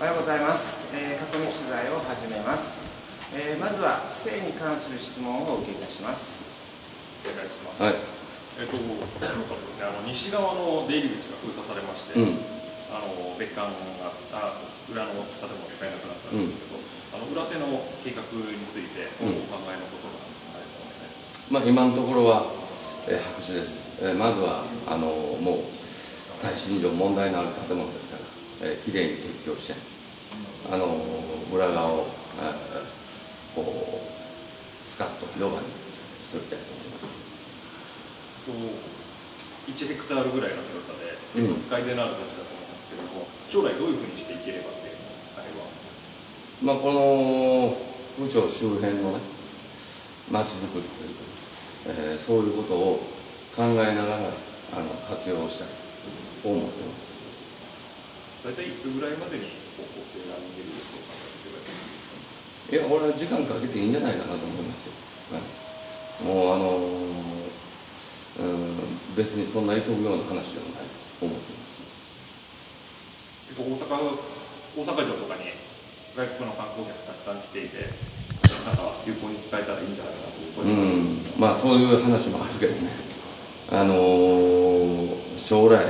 おはようございます。囲み取材を始めます。まずは不正に関する質問をお受けいたします。 お願いします。はい。今日からですね、西側の出入り口が封鎖されまして、別館が裏の建物が使えなくなったんですけど、裏手の計画についてお考えのことがあればお願いします。 今のところは、白紙です。まずはもう耐震上問題のある建物ですから、きれいに撤去して、裏側をこうスカッと広場にしておきたいと思います。 1ヘクタールぐらいの広さで結構使い手のある土地だと思うんですけれども、将来どういうふうにしていければっていうのがあれば。 この府庁周辺のね町づくりというか、そういうことを考えながら活用したいと思っています。 大体いつぐらいまでに方向性が見えるように考えていけばいいですか。 いや、俺は時間かけていいんじゃないかなと思いますよ。もう別にそんな急ぐような話でもないと思っています。大阪城とかに外国の観光客たくさん来ていて、なんか有効に使えたらいいんじゃないかという声がそういう話もあるけどね、将来、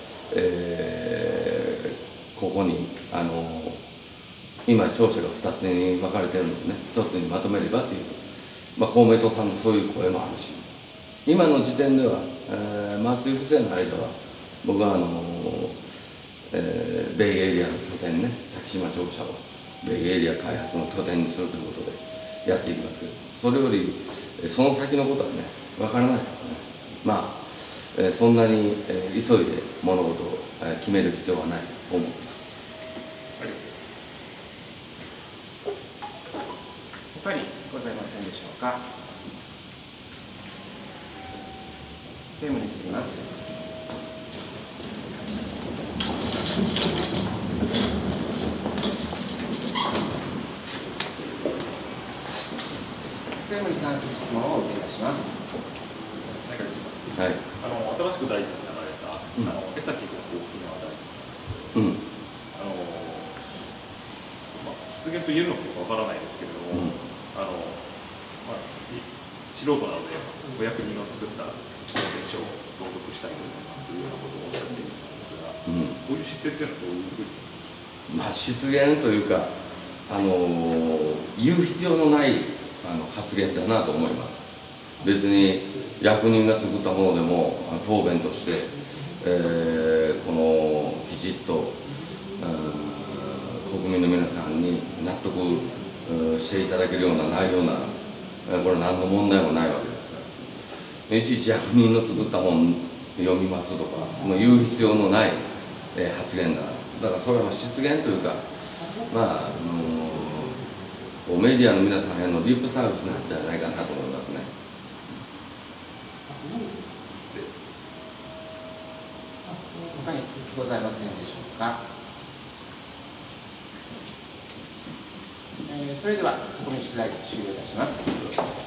ここに今庁舎が2つに分かれてるのでね、1つにまとめればという、公明党さんのそういう声もあるし、今の時点では、松井不正の間は僕はベイエリアの拠点ね、先島庁舎をベイエリア開発の拠点にするということでやっていきますけど、それよりその先のことはね分からないからね、そんなに急いで物事を決める必要はないと思っています。 ありがとうございます。 他にございませんでしょうか。政務に移ります。政務に関する質問をお受けいたします。 はい。 新しく大臣になられた江崎国沖縄大臣なんですけど、失言と言えるのかわからないですけれども、素人なのでお役人の作った報告書を朗読したいと思いますというようなことをおっしゃっているんですが、こういう姿勢っていうのはどういうふうに。 失言というか言う必要のない発言だなと思います。別に役人が作ったものでも答弁として、きちっと国民の皆さんに納得していただけるような内容なら、これは何の問題もないわけですから、いちいち役人の作った本読みますとか言う必要のない発言だ。だからそれは失言というか、メディアの皆さんへのリップサービスなんじゃないかなと思いますね。 他にございませんでしょうか。それでは囲み取材終了いたします。